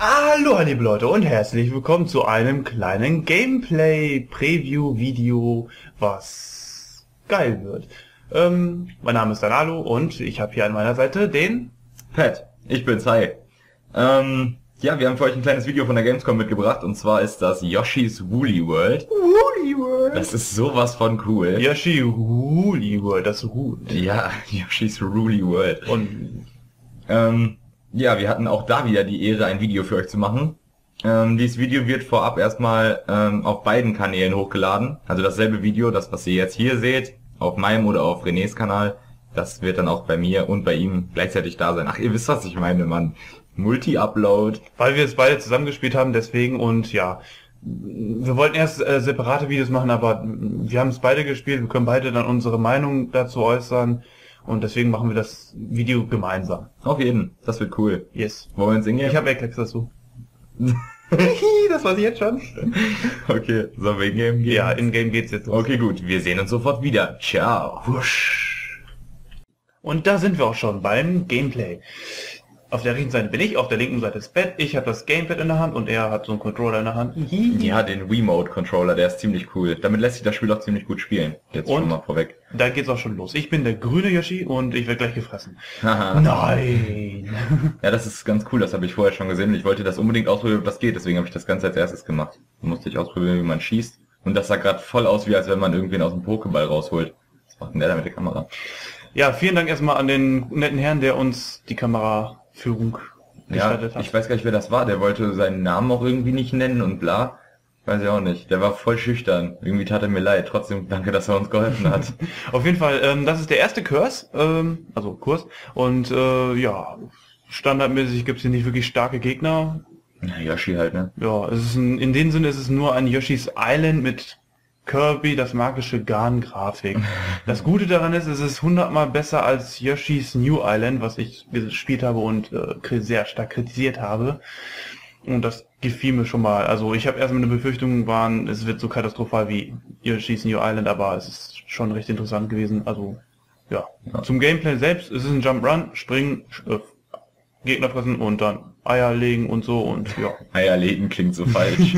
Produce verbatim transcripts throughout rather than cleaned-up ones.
Hallo liebe Leute und herzlich willkommen zu einem kleinen Gameplay-Preview-Video, was geil wird. Ähm, mein Name ist Danalo und ich habe hier an meiner Seite den... Pat, ich bin's, hi. Ähm, ja, wir haben für euch ein kleines Video von der Gamescom mitgebracht und zwar ist das Yoshi's Woolly World. Woolly World. Das ist sowas von cool. Yoshi Woolly World, das ruht. Ja, Yoshi's Woolly World. Und... Ähm, ja, wir hatten auch da wieder die Ehre, ein Video für euch zu machen. Ähm, dieses Video wird vorab erstmal ähm, auf beiden Kanälen hochgeladen. Also dasselbe Video, das was ihr jetzt hier seht, auf meinem oder auf Renés Kanal, das wird dann auch bei mir und bei ihm gleichzeitig da sein. Ach, ihr wisst, was ich meine, Mann. Multi-Upload. Weil wir es beide zusammengespielt haben, deswegen und ja... Wir wollten erst äh, separate Videos machen, aber wir haben es beide gespielt, wir können beide dann unsere Meinung dazu äußern. Und deswegen machen wir das Video gemeinsam. Auf jeden, das wird cool. Yes. Wollen wir ins Ingame? Ich habe Eclipse dazu. Das weiß ich jetzt schon. Okay, sollen wir in-game gehen? Ja, in-game geht's jetzt los. Okay, gut, wir sehen uns sofort wieder. Ciao. Wusch. Und da sind wir auch schon beim Gameplay. Auf der rechten Seite bin ich, auf der linken Seite ist Pat. Ich habe das Gamepad in der Hand und er hat so einen Controller in der Hand. Ja, den Wiimote-Controller, der ist ziemlich cool. Damit lässt sich das Spiel auch ziemlich gut spielen. Jetzt Und schon mal vorweg. Da geht's auch schon los. Ich bin der grüne Yoshi und ich werde gleich gefressen. Haha. Nein. Ja, das ist ganz cool, das habe ich vorher schon gesehen und ich wollte das unbedingt ausprobieren, ob das geht, deswegen habe ich das Ganze als erstes gemacht. Da musste ich ausprobieren, wie man schießt. Und das sah gerade voll aus, wie als wenn man irgendwen aus dem Pokéball rausholt. Was macht denn der da mit der Kamera? Ja, vielen Dank erstmal an den netten Herrn, der uns die Kameraführung Ja, gestattet hat. ich weiß gar nicht, wer das war. Der wollte seinen Namen auch irgendwie nicht nennen und bla. Weiß ich auch nicht. Der war voll schüchtern. Irgendwie tat er mir leid. Trotzdem danke, dass er uns geholfen hat. Auf jeden Fall, ähm, das ist der erste Kurs, ähm, also Kurs. Und äh, ja, standardmäßig gibt's hier nicht wirklich starke Gegner. Na, Yoshi halt, ne? Ja, es ist ein, in dem Sinne ist es nur ein Yoshi's Island mit Kirby, das magische Garn-Grafik. Das Gute daran ist, es ist hundertmal besser als Yoshi's New Island, was ich gespielt habe und äh, sehr stark kritisiert habe. Und das gefiel mir schon mal. Also ich habe erstmal eine Befürchtung, waren, es wird so katastrophal wie Yoshi's New Island, aber es ist schon recht interessant gewesen. Also ja, Ja. zum Gameplay selbst, es ist ein Jump Run, springen, äh, Gegner fressen und dann Eier legen und so und ja. Eier legen klingt so falsch.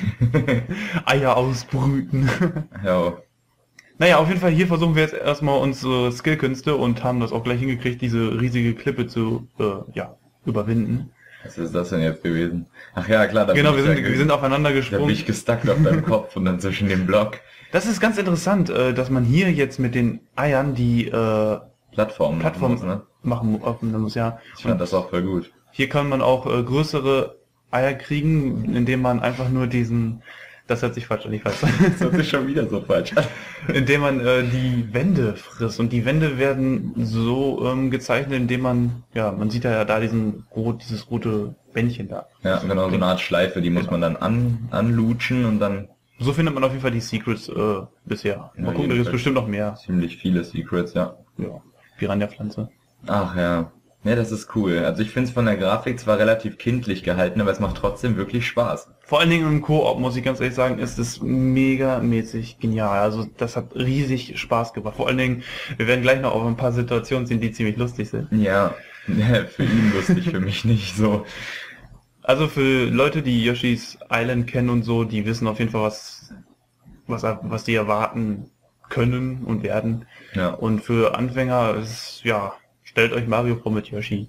Eier ausbrüten. Ja. Naja, auf jeden Fall hier versuchen wir jetzt erstmal unsere Skillkünste und haben das auch gleich hingekriegt, diese riesige Klippe zu äh, ja, überwinden. Was ist das denn jetzt gewesen? Ach ja, klar. Da Genau, bin wir ich sind, da wir sind aufeinander Da bin gesprungen. ich gestuckt auf deinem Kopf und dann zwischen dem Block. Das ist ganz interessant, äh, dass man hier jetzt mit den Eiern die äh, Plattform. Plattform muss, ne? machen öffnen muss, ja. Ich fand das auch voll gut. Hier kann man auch äh, größere Eier kriegen, indem man einfach nur diesen, das hört sich falsch an, ich weiß, Das hört sich schon wieder so falsch an. indem man äh, die Wände frisst. Und die Wände werden so ähm, gezeichnet, indem man, ja, man sieht ja da diesen rot, dieses rote Bändchen da. Ja, genau, so eine Art Schleife, die muss man dann an, anlutschen und dann So findet man auf jeden Fall die Secrets äh, bisher. Mal Ja, gucken, da gibt es jedenfalls. bestimmt noch mehr. ziemlich viele Secrets, ja. Ja, Piranha-Pflanze. Ach ja. Ja, das ist cool. Also ich finde es von der Grafik zwar relativ kindlich gehalten, aber es macht trotzdem wirklich Spaß. Vor allen Dingen im Koop, muss ich ganz ehrlich sagen, ist es mega-mäßig genial. Also das hat riesig Spaß gemacht. Vor allen Dingen, wir werden gleich noch auf ein paar Situationen sehen, die ziemlich lustig sind. Ja, für ihn lustig, für mich nicht so. Also für Leute, die Yoshi's Island kennen und so, die wissen auf jeden Fall, was, was, was die erwarten können und werden. Ja. Und für Anfänger ist, ja, stellt euch Mario vor mit Yoshi.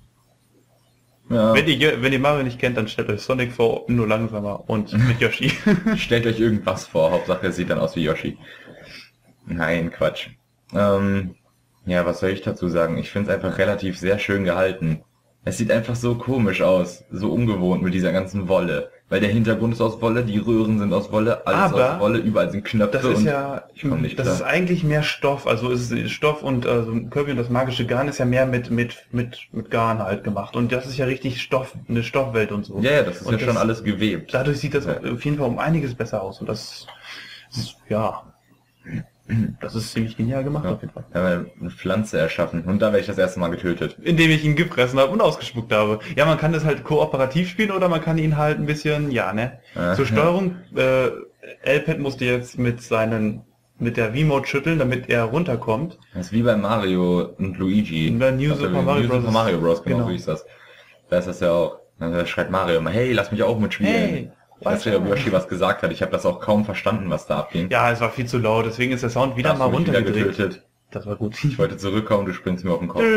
Ja. Wenn ihr, wenn ihr Mario nicht kennt, dann stellt euch Sonic vor, nur langsamer und mit Yoshi. Stellt euch irgendwas vor, Hauptsache es sieht dann aus wie Yoshi. Nein, Quatsch. Ähm, ja, was soll ich dazu sagen? Ich finde es einfach relativ sehr schön gehalten. Es sieht einfach so komisch aus, so ungewohnt mit dieser ganzen Wolle. Weil der Hintergrund ist aus Wolle, die Röhren sind aus Wolle, alles Aber aus Wolle, überall sind Knöpfe Das ist und ja, ich komm nicht das klar. ist eigentlich mehr Stoff, also es ist Stoff und also Kirby und das magische Garn ist ja mehr mit mit mit mit Garn halt gemacht und das ist ja richtig Stoff, eine Stoffwelt und so. Ja, ja, das ist und ja schon alles gewebt. Dadurch sieht das Ja. auf jeden Fall um einiges besser aus und das ist, ja, das ist ziemlich genial gemacht Ja. auf jeden Fall. Wir haben eine Pflanze erschaffen und da werde ich das erste Mal getötet. Indem ich ihn gefressen habe und ausgespuckt habe. Ja, man kann das halt kooperativ spielen oder man kann ihn halt ein bisschen, ja, ne? Ja, Zur ja. Steuerung, äh, L-Pad musste jetzt mit seinen, mit der Wiimote schütteln, damit er runterkommt. Das ist wie bei Mario und Luigi. Bei New Auf der Super Mario New Bros. Super Mario Bros. Genau, Genau. so hieß das. Da ist das ja auch. Dann schreibt Mario immer, hey, lass mich auch mitspielen. Hey, ich weiß nicht, ob Yoshi was gesagt hat. Ich habe das auch kaum verstanden, was da abging. Ja, es war viel zu laut, deswegen ist der Sound wieder Da hast mal du mich wieder runtergedreht. getötet. Das war gut. Ich wollte zurückkommen, du springst mir auf den Kopf.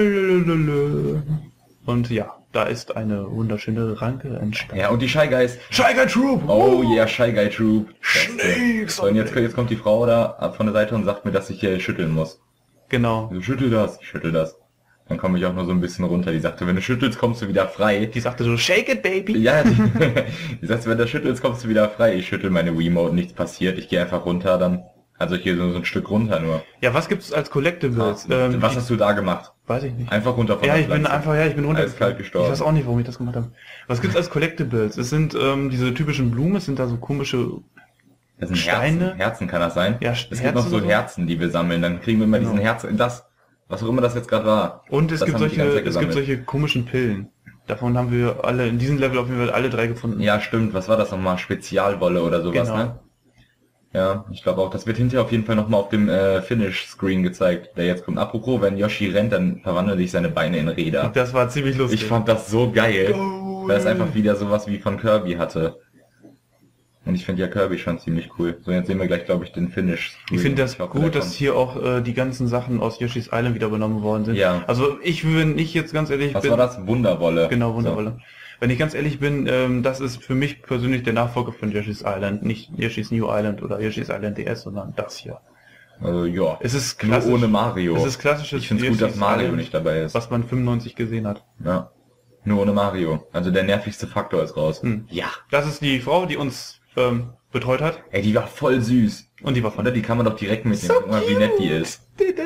Und ja, da ist eine wunderschöne Ranke entstanden. Ja, und die Shy Guys. Shy Guy Troop! Oh yeah, Shy Guy Troop. Snakes! So, und jetzt, jetzt kommt die Frau da von der Seite und sagt mir, dass ich hier schütteln muss. Genau. So, schüttel das, ich schüttel das. Dann komme ich auch nur so ein bisschen runter. Die sagte, wenn du schüttelst, kommst du wieder frei. Die sagte so, shake it, baby! Ja, die, die sagt, wenn du schüttelst, kommst du wieder frei. Ich schüttel meine Wiimote, nichts passiert. Ich gehe einfach runter dann. Also ich gehe so, so ein Stück runter nur. Ja, was gibt's als Collectibles? Ah, ähm, was hast du da gemacht? Weiß ich nicht. Einfach runter von Ja, der ich bin Pflanze. einfach, ja, ich bin runter. Eiskalt gestorben. Ich weiß auch nicht, warum ich das gemacht habe. Was gibt's als Collectibles? Es sind ähm, diese typischen Blumen, es sind da so komische Das sind Steine. Herzen. Herzen kann das sein? Ja, es Herzen gibt noch so oder so? Herzen, die wir sammeln. Dann kriegen wir immer Genau. diesen Herzen, das, was auch immer das jetzt gerade war. Und es Das gibt haben wir die ganze solche, Zeit es gibt gesammelt. solche komischen Pillen. Davon haben wir alle, in diesem Level auf jeden Fall alle drei gefunden. Ja, stimmt. Was war das nochmal? Spezialwolle oder sowas, Genau. ne? Ja, ich glaube auch. Das wird hinterher auf jeden Fall nochmal auf dem äh, Finish-Screen gezeigt, der jetzt kommt. Apropos, wenn Yoshi rennt, dann verwandeln sich seine Beine in Räder. Das war ziemlich lustig. Ich fand das so geil, Go weil es einfach wieder sowas wie von Kirby hatte. Und ich finde ja Kirby schon ziemlich cool. So, jetzt sehen wir gleich, glaube ich, den Finish. Ich finde das Ich hoffe, der gut, dass kommt. hier auch äh, die ganzen Sachen aus Yoshi's Island wieder übernommen worden sind. Ja. Also ich, wenn ich jetzt ganz ehrlich Was bin... war das? Wunderwolle. Genau, Wunderwolle. Wenn ich ganz ehrlich bin, ähm, das ist für mich persönlich der Nachfolger von Yoshi's Island. Nicht Yoshi's New Island oder Yoshi's Island D S, sondern das hier. So. Also, ja. Es ist Nur klassisch, ohne Mario. Es ist klassisches Ich finde es gut, dass Yoshi's Mario Island, nicht dabei ist. was man fünfundneunzig gesehen hat. Ja. Nur ohne Mario. Also der nervigste Faktor ist raus. Hm. Ja. Das ist die Frau, die uns ähm, betreut hat. Ey, die war voll süß. Und die war von Oder die kann man doch direkt mitnehmen. So Guck mal, wie nett die ist.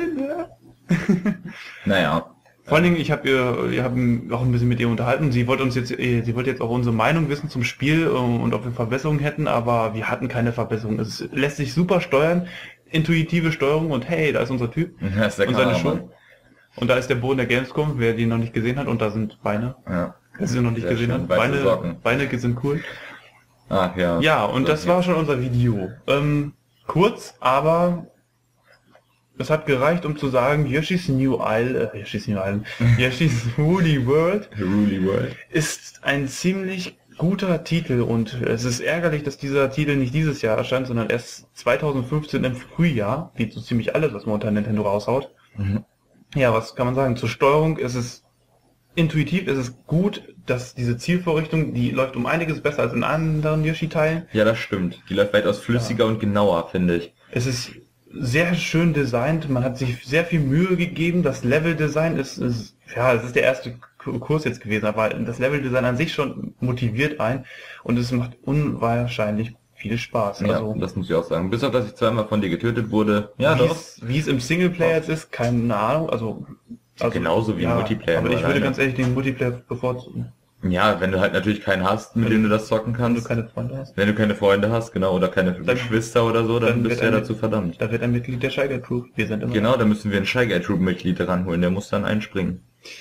Naja. Vor allen Dingen, ich habe ihr, wir haben auch ein bisschen mit ihr unterhalten. Sie wollte uns jetzt, äh, sie wollte jetzt auch unsere Meinung wissen zum Spiel ähm, und ob wir Verbesserungen hätten, aber wir hatten keine Verbesserung. Es lässt sich super steuern, intuitive Steuerung und hey, da ist unser Typ Das ist der und seine Kameramann. Schuhe. Und da ist der Boden der Gamescom, wer die noch nicht gesehen hat, und da sind Beine, Ja. wer sie noch nicht Sehr gesehen schön, hat. weiße Beine, Socken. Beine sind cool. Ach ja. Ja, und das war schon unser Video. Ähm, kurz, aber es hat gereicht, um zu sagen, Yoshi's New Island, äh, Yoshi's New Island, Yoshi's Woolly World Ruly World. ist ein ziemlich guter Titel und es ist ärgerlich, dass dieser Titel nicht dieses Jahr erscheint, sondern erst zweitausendfünfzehn im Frühjahr, wie so ziemlich alles, was momentan Nintendo raushaut. Mhm. Ja, was kann man sagen? Zur Steuerung ist es intuitiv, ist es gut, dass diese Zielvorrichtung, die läuft um einiges besser als in anderen Yoshi-Teilen. Ja, das stimmt. Die läuft weitaus flüssiger und genauer, finde ich. Es ist sehr schön designt, man hat sich sehr viel Mühe gegeben, das Level-Design ist, ist, ja, es ist der erste K- Kurs jetzt gewesen, aber das Level-Design an sich schon motiviert ein und es macht unwahrscheinlich viel Spaß. Ja, Also, das muss ich auch sagen. Bis auf, dass ich zweimal von dir getötet wurde. Ja, wie doch. es, wie es im Singleplayer jetzt ist, keine Ahnung, also, also Genauso wie im Multiplayer, aber nur ich würde alleine. ganz ehrlich den Multiplayer bevorzugen, Ja, wenn du halt natürlich keinen hast, mit Wenn- dem du das zocken wenn kannst. du keine Freunde hast. Wenn du keine Freunde hast, genau, oder keine Geschwister oder so, dann, dann bist wird du ja ein- dazu verdammt. Da wird ein Mitglied der Shy Guy Crew. Wir sind immer. Genau, da müssen wir einen Shy Guy Troop Mitglied ranholen, der muss dann einspringen.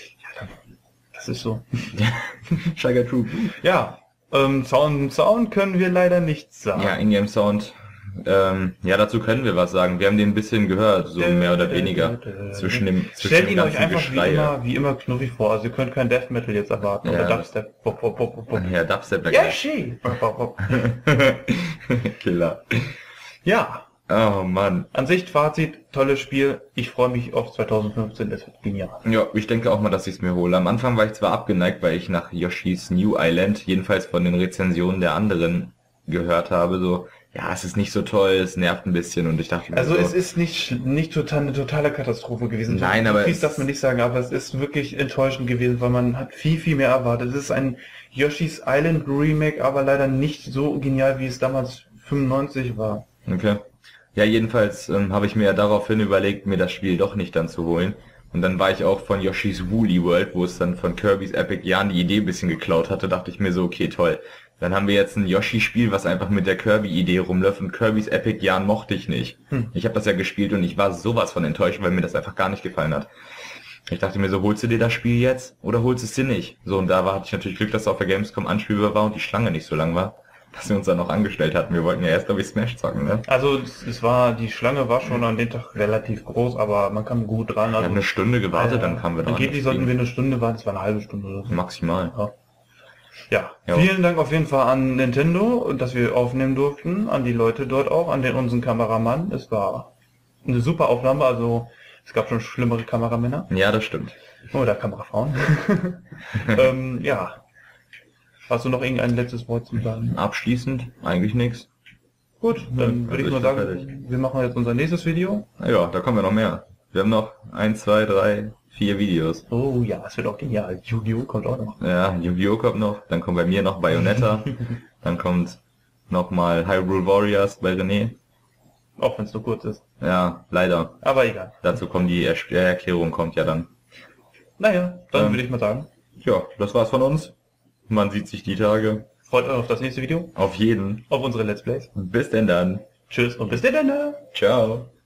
Das ist so. Shy Guy Troop. Ja, ähm, Sound, Sound können wir leider nicht sagen. Ja, Ingame Sound. Ähm, ja, dazu können wir was sagen. Wir haben den ein bisschen gehört, so mehr oder weniger. Zwischen dem, zwischen Stellt dem ihn euch ganzen einfach wie Geschrei. immer, wie immer knuffig vor. Also ihr könnt kein Death Metal jetzt erwarten Ja. oder Dubstep. Bop, bop, bop, bop, bop. Ja, Dubstep, der Yoshi! Bop, bop, bop. Killer. Ja, Oh Mann. an sich Fazit, tolles Spiel. Ich freue mich auf zweitausendfünfzehn, es wird genial. Ja, ich denke auch mal, dass ich es mir hole. Am Anfang war ich zwar abgeneigt, weil ich nach Yoshi's New Island, jedenfalls von den Rezensionen der anderen, gehört habe, so, ja, es ist nicht so toll, es nervt ein bisschen und ich dachte mir Also so, es ist nicht, sch- nicht total, eine totale Katastrophe gewesen. Nein, So aber fies es- darf man nicht sagen, aber es ist wirklich enttäuschend gewesen, weil man hat viel, viel mehr erwartet. Es ist ein Yoshi's Island Remake, aber leider nicht so genial, wie es damals fünfundneunzig war. okay. Ja, jedenfalls ähm, habe ich mir ja daraufhin überlegt, mir das Spiel doch nicht dann zu holen. Und dann war ich auch von Yoshi's Woolly World, wo es dann von Kirby's Epic Yarn die Idee ein bisschen geklaut hatte, dachte ich mir so, okay, toll. Dann haben wir jetzt ein Yoshi-Spiel, was einfach mit der Kirby-Idee rumläuft und Kirby's Epic Yarn mochte ich nicht. Hm. Ich habe das ja gespielt und ich war sowas von enttäuscht, weil mir das einfach gar nicht gefallen hat. Ich dachte mir so, holst du dir das Spiel jetzt oder holst es dir nicht? So, und da war, hatte ich natürlich Glück, dass auf der Gamescom anspielbar war und die Schlange nicht so lang war, dass wir uns dann noch angestellt hatten. Wir wollten ja erst, glaube ich, Smash zocken, ne? Also es, es war, die Schlange war schon an dem Tag relativ groß, aber man kam gut dran. Wir Also, haben eine Stunde gewartet, äh, dann kamen wir dran. Angeblich sollten wir eine Stunde warten, es war eine halbe Stunde oder so. Maximal. Ja. Ja, Jo. vielen Dank auf jeden Fall an Nintendo, dass wir aufnehmen durften, an die Leute dort auch, an den unseren Kameramann. Es war eine super Aufnahme, also es gab schon schlimmere Kameramänner Ja, das stimmt. oder Kamerafrauen. ähm, ja. Hast du noch irgendein letztes Wort zu sagen? Abschließend eigentlich nichts. Gut, dann würde ich mal bin sagen, wir machen jetzt unser nächstes Video. Ja, da kommen wir noch mehr. Wir haben noch ein, zwei, drei, vier Videos. Oh ja, es wird auch genial. Yu-Gi-Oh! Kommt auch noch. Ja, Yu-Gi-Oh! Kommt noch, dann kommt bei mir noch Bayonetta, dann kommt nochmal Hyrule Warriors bei René. Auch wenn es nur kurz ist. Ja, leider. Aber egal. Dazu kommt die Er Erklärung kommt ja dann. Naja, dann Ähm. würde ich mal sagen, Ja, das war's von uns. Man sieht sich die Tage. freut euch auf das nächste Video, Auf jeden. auf unsere Let's Plays. Bis denn dann. Tschüss und bis dann. Ciao.